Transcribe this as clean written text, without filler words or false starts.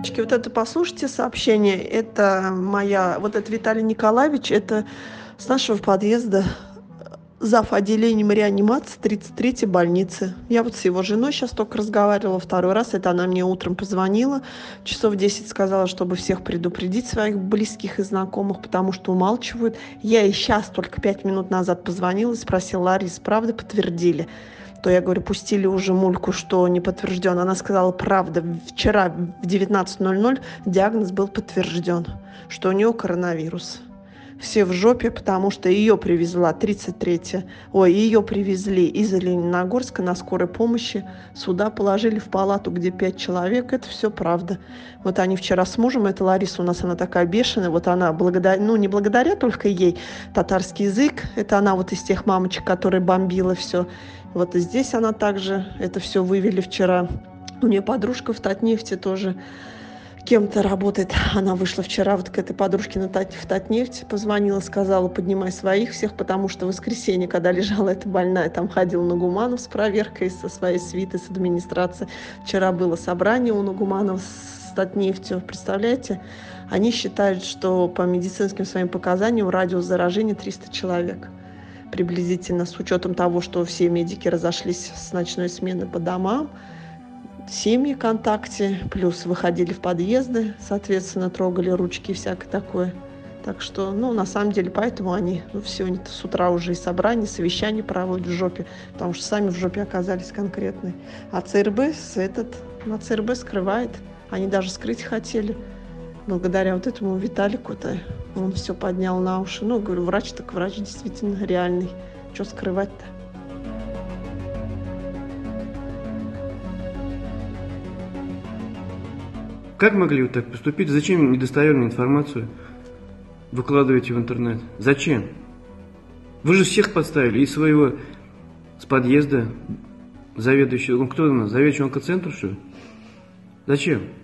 Вот это послушайте сообщение. Это моя, вот это Виталий Николаевич, это с нашего подъезда, зав. Отделением реанимации 33-й больницы. Я вот с его женой сейчас только разговаривала второй раз. Это она мне утром позвонила, часов 10 сказала, чтобы всех предупредить, своих близких и знакомых, потому что умалчивают. Я ей сейчас только 5 минут назад позвонила и спросила: Ларис, правда подтвердили? То я говорю, пустили уже мульку, что не подтвержден. Она сказала, правда, вчера в 19:00 диагноз был подтвержден, что у нее коронавирус. Все в жопе, потому что ее привезла 33-я, ее привезли из Лениногорска на скорой помощи, сюда положили в палату, где 5 человек, это все правда. Вот они вчера с мужем, это Лариса у нас, она такая бешеная, вот она, не благодаря только ей, татарский язык, это она вот из тех мамочек, которые бомбила все. Вот и здесь она также, это все вывели вчера. У нее подружка в Татнефти тоже кем-то работает. Она вышла вчера вот к этой подружке в Татнефть, позвонила, сказала, поднимай своих всех, потому что в воскресенье, когда лежала эта больная, там ходил Нагуманов с проверкой со своей свитой, с администрацией. Вчера было собрание у Нагуманов с Татнефтью. Представляете? Они считают, что по медицинским своим показаниям радиус заражения 300 человек. Приблизительно, с учетом того, что все медики разошлись с ночной смены по домам, семьи ВКонтакте, плюс выходили в подъезды, соответственно, трогали ручки и всякое такое. Так что, на самом деле, поэтому они сегодня с утра уже и собрания, совещания проводят в жопе, потому что сами в жопе оказались конкретные. А ЦРБ скрывает, они даже скрыть хотели. Благодаря вот этому Виталику-то он все поднял на уши. Говорю, врач так врач действительно реальный. Что скрывать-то? Как могли вы так поступить? Зачем недостоверную информацию выкладываете в интернет? Зачем? Вы же всех подставили. И своего с подъезда заведующего. Кто у нас? Заведующий онкоцентра, что ли? Зачем?